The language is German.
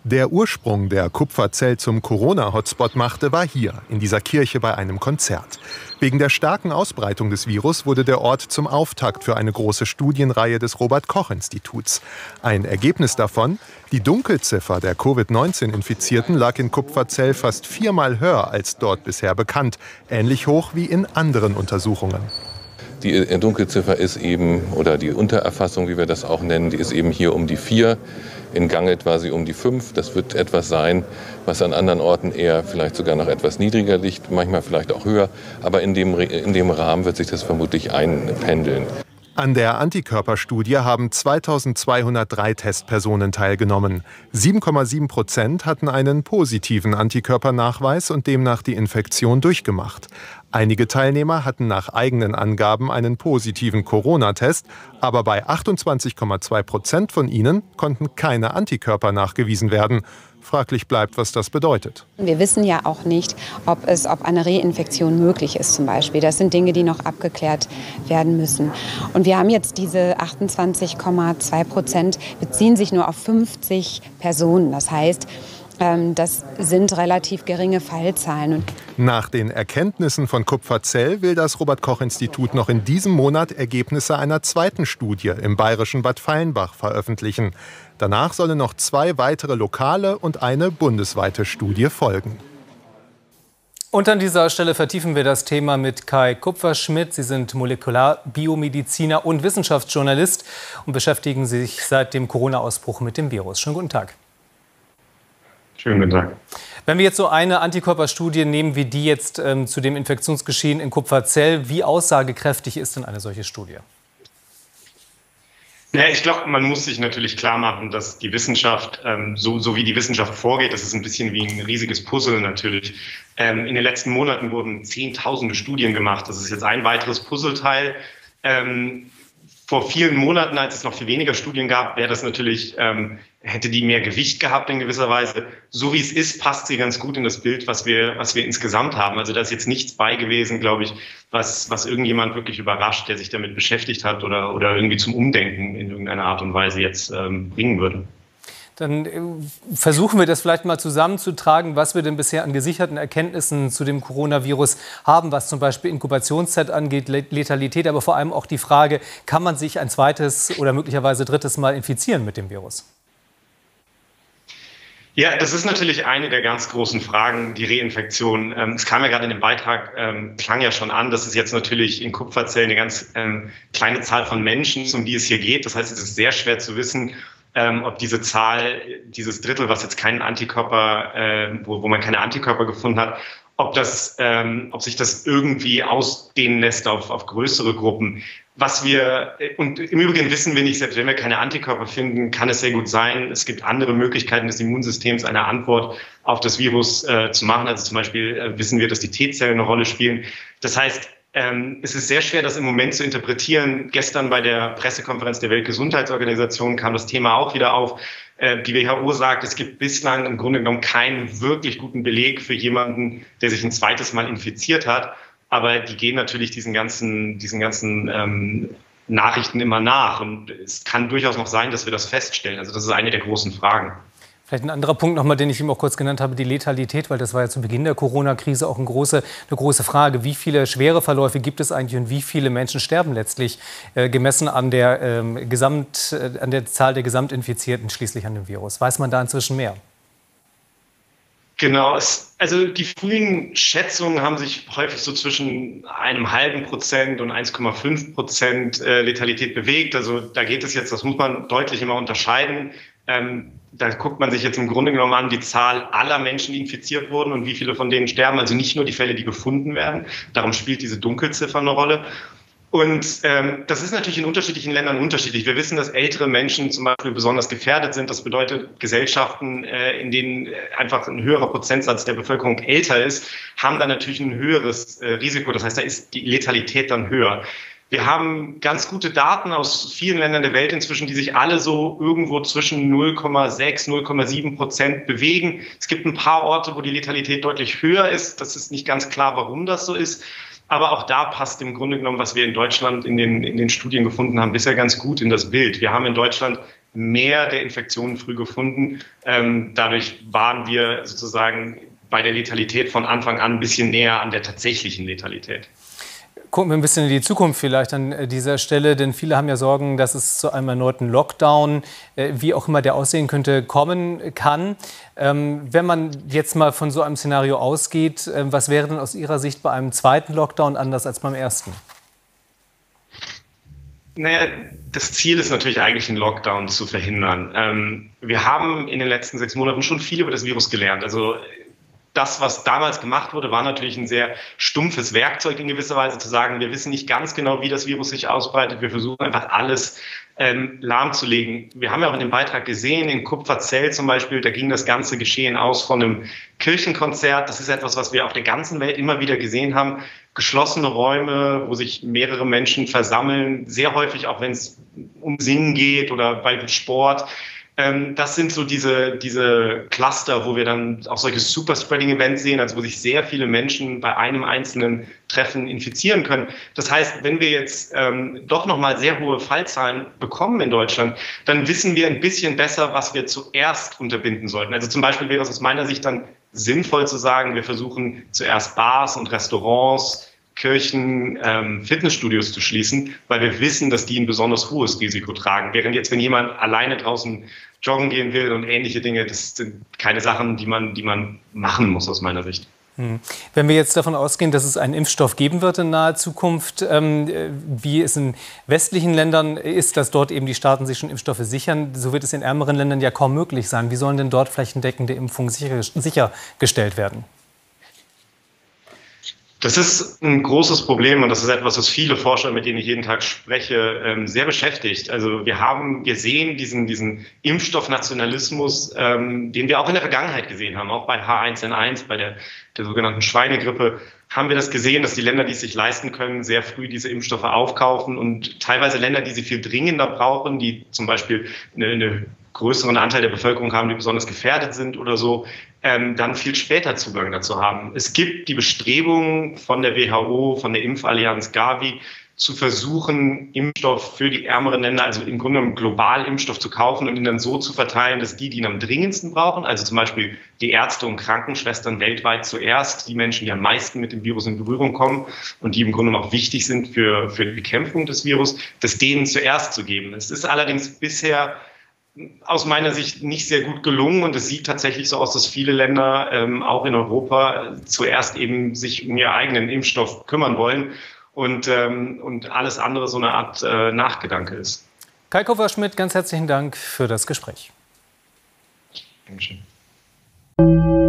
Der Ursprung, der Kupferzell zum Corona-Hotspot machte, war hier, in dieser Kirche bei einem Konzert. Wegen der starken Ausbreitung des Virus wurde der Ort zum Auftakt für eine große Studienreihe des Robert-Koch-Instituts. Ein Ergebnis davon: die Dunkelziffer der Covid-19-Infizierten lag in Kupferzell fast 4-mal höher als dort bisher bekannt, ähnlich hoch wie in anderen Untersuchungen. Die Dunkelziffer ist eben, oder die Untererfassung, wie wir das auch nennen, die ist eben hier um die 4. In Ganget war sie um die 5. Das wird etwas sein, was an anderen Orten eher vielleicht sogar noch etwas niedriger liegt, manchmal vielleicht auch höher. Aber in dem Rahmen wird sich das vermutlich einpendeln. An der Antikörperstudie haben 2203 Testpersonen teilgenommen. 7,7% hatten einen positiven Antikörpernachweis und demnach die Infektion durchgemacht. Einige Teilnehmer hatten nach eigenen Angaben einen positiven Corona-Test, aber bei 28,2% von ihnen konnten keine Antikörper nachgewiesen werden. Fraglich bleibt, was das bedeutet. Wir wissen ja auch nicht, ob eine Reinfektion möglich ist zum Beispiel. Das sind Dinge, die noch abgeklärt werden müssen. Und wir haben jetzt diese 28,2%, beziehen sich nur auf 50 Personen. Das heißt, das sind relativ geringe Fallzahlen. Nach den Erkenntnissen von Kupferzell will das Robert-Koch-Institut noch in diesem Monat Ergebnisse einer zweiten Studie im bayerischen Bad Feilenbach veröffentlichen. Danach sollen noch 2 weitere lokale und eine bundesweite Studie folgen. Und an dieser Stelle vertiefen wir das Thema mit Kai Kupferschmidt. Sie sind Molekularbiomediziner und Wissenschaftsjournalist und beschäftigen sich seit dem Corona-Ausbruch mit dem Virus. Schönen guten Tag. Schönen guten Tag. Wenn wir jetzt so eine Antikörperstudie nehmen wie die jetzt zu dem Infektionsgeschehen in Kupferzell, wie aussagekräftig ist denn eine solche Studie? Ja, ich glaube, man muss sich natürlich klar machen, dass die Wissenschaft, so wie die Wissenschaft vorgeht, das ist ein bisschen wie ein riesiges Puzzle natürlich. In den letzten Monaten wurden Zehntausende Studien gemacht. Das ist jetzt ein weiteres Puzzleteil. Vor vielen Monaten, als es noch viel weniger Studien gab, wäre das natürlich, hätte die mehr Gewicht gehabt in gewisser Weise. So wie es ist, passt sie ganz gut in das Bild, was wir insgesamt haben. Also da ist jetzt nichts bei gewesen, glaube ich, was irgendjemand wirklich überrascht, der sich damit beschäftigt hat oder irgendwie zum Umdenken in irgendeiner Art und Weise jetzt bringen würde. Dann versuchen wir das vielleicht mal zusammenzutragen, was wir denn bisher an gesicherten Erkenntnissen zu dem Coronavirus haben, was zum Beispiel Inkubationszeit angeht, Letalität, aber vor allem auch die Frage, kann man sich ein zweites oder möglicherweise drittes Mal infizieren mit dem Virus? Ja, das ist natürlich eine der ganz großen Fragen, die Reinfektion. Es kam ja gerade in dem Beitrag, klang ja schon an, dass es jetzt natürlich in Kupferzell eine ganz kleine Zahl von Menschen, um die es hier geht. Das heißt, es ist sehr schwer zu wissen, ob diese Zahl, dieses Drittel, was jetzt keinen Antikörper, wo man keine Antikörper gefunden hat, ob sich das irgendwie ausdehnen lässt auf größere Gruppen. Und im Übrigen wissen wir nicht, selbst wenn wir keine Antikörper finden, kann es sehr gut sein, es gibt andere Möglichkeiten des Immunsystems, eine Antwort auf das Virus zu machen. Also zum Beispiel wissen wir, dass die T-Zellen eine Rolle spielen. Das heißt, es ist sehr schwer, das im Moment zu interpretieren. Gestern bei der Pressekonferenz der Weltgesundheitsorganisation kam das Thema auch wieder auf. Die WHO sagt, es gibt bislang im Grunde genommen keinen wirklich guten Beleg für jemanden, der sich ein zweites Mal infiziert hat. Aber die gehen natürlich diesen ganzen Nachrichten immer nach. Und es kann durchaus noch sein, dass wir das feststellen. Also das ist eine der großen Fragen. Vielleicht ein anderer Punkt nochmal, den ich eben auch kurz genannt habe, die Letalität, weil das war ja zu Beginn der Corona-Krise auch eine große Frage. Wie viele schwere Verläufe gibt es eigentlich und wie viele Menschen sterben letztlich, gemessen an der Zahl der Gesamtinfizierten schließlich an dem Virus? Weiß man da inzwischen mehr? Genau, also die frühen Schätzungen haben sich häufig so zwischen 0,5% und 1,5% Letalität bewegt. Also da geht es jetzt, das muss man deutlich immer unterscheiden. Da guckt man sich jetzt im Grunde genommen an, die Zahl aller Menschen, die infiziert wurden und wie viele von denen sterben. Also nicht nur die Fälle, die gefunden werden. Darum spielt diese Dunkelziffer eine Rolle. Und das ist natürlich in unterschiedlichen Ländern unterschiedlich. Wir wissen, dass ältere Menschen zum Beispiel besonders gefährdet sind. Das bedeutet, Gesellschaften, in denen einfach ein höherer Prozentsatz der Bevölkerung älter ist, haben dann natürlich ein höheres Risiko. Das heißt, da ist die Letalität dann höher. Wir haben ganz gute Daten aus vielen Ländern der Welt inzwischen, die sich alle so irgendwo zwischen 0,6, 0,7% bewegen. Es gibt ein paar Orte, wo die Letalität deutlich höher ist. Das ist nicht ganz klar, warum das so ist. Aber auch da passt im Grunde genommen, was wir in Deutschland in den Studien gefunden haben, bisher ganz gut in das Bild. Wir haben in Deutschland mehr der Infektionen früh gefunden. Dadurch waren wir sozusagen bei der Letalität von Anfang an ein bisschen näher an der tatsächlichen Letalität. Gucken wir ein bisschen in die Zukunft vielleicht an dieser Stelle, denn viele haben ja Sorgen, dass es zu einem erneuten Lockdown, wie auch immer der aussehen könnte, kommen kann. Wenn man jetzt mal von so einem Szenario ausgeht, was wäre denn aus Ihrer Sicht bei einem zweiten Lockdown anders als beim ersten? Naja, das Ziel ist natürlich eigentlich, einen Lockdown zu verhindern. Wir haben in den letzten 6 Monaten schon viel über das Virus gelernt. Also das, was damals gemacht wurde, war natürlich ein sehr stumpfes Werkzeug in gewisser Weise, zu sagen, wir wissen nicht ganz genau, wie das Virus sich ausbreitet. Wir versuchen einfach alles lahmzulegen. Wir haben ja auch in dem Beitrag gesehen, in Kupferzell zum Beispiel, da ging das ganze Geschehen aus von einem Kirchenkonzert. Das ist etwas, was wir auf der ganzen Welt immer wieder gesehen haben. Geschlossene Räume, wo sich mehrere Menschen versammeln, sehr häufig auch, wenn es um Singen geht oder bei Sport. Das sind so diese Cluster, wo wir dann auch solche Super-Spreading-Events sehen, also wo sich sehr viele Menschen bei einem einzelnen Treffen infizieren können. Das heißt, wenn wir jetzt doch nochmal sehr hohe Fallzahlen bekommen in Deutschland, dann wissen wir ein bisschen besser, was wir zuerst unterbinden sollten. Also zum Beispiel wäre es aus meiner Sicht dann sinnvoll zu sagen, wir versuchen zuerst Bars und Restaurants, Kirchen, Fitnessstudios zu schließen, weil wir wissen, dass die ein besonders hohes Risiko tragen. Während jetzt, wenn jemand alleine draußen joggen gehen will und ähnliche Dinge, das sind keine Sachen, die man machen muss aus meiner Sicht. Wenn wir jetzt davon ausgehen, dass es einen Impfstoff geben wird in naher Zukunft, wie es in westlichen Ländern ist, dass dort eben die Staaten sich schon Impfstoffe sichern, so wird es in ärmeren Ländern ja kaum möglich sein. Wie sollen denn dort flächendeckende Impfungen sichergestellt werden? Das ist ein großes Problem und das ist etwas, was viele Forscher, mit denen ich jeden Tag spreche, sehr beschäftigt. Also wir sehen diesen Impfstoffnationalismus, den wir auch in der Vergangenheit gesehen haben, auch bei H1N1, bei der sogenannten Schweinegrippe, haben wir das gesehen, dass die Länder, die es sich leisten können, sehr früh diese Impfstoffe aufkaufen und teilweise Länder, die sie viel dringender brauchen, die zum Beispiel eine größeren Anteil der Bevölkerung haben, die besonders gefährdet sind oder so, dann viel später Zugang dazu haben. Es gibt die Bestrebungen von der WHO, von der Impfallianz Gavi, zu versuchen, Impfstoff für die ärmeren Länder, also im Grunde genommen global Impfstoff zu kaufen und ihn dann so zu verteilen, dass die ihn am dringendsten brauchen, also zum Beispiel die Ärzte und Krankenschwestern weltweit zuerst, die Menschen, die am meisten mit dem Virus in Berührung kommen und die im Grunde genommen auch wichtig sind für die Bekämpfung des Virus, das denen zuerst zu geben. Es ist allerdings bisher aus meiner Sicht nicht sehr gut gelungen und es sieht tatsächlich so aus, dass viele Länder, auch in Europa, zuerst eben sich um ihren eigenen Impfstoff kümmern wollen und alles andere so eine Art Nachgedanke ist. Kai Kupferschmidt, ganz herzlichen Dank für das Gespräch. Dankeschön.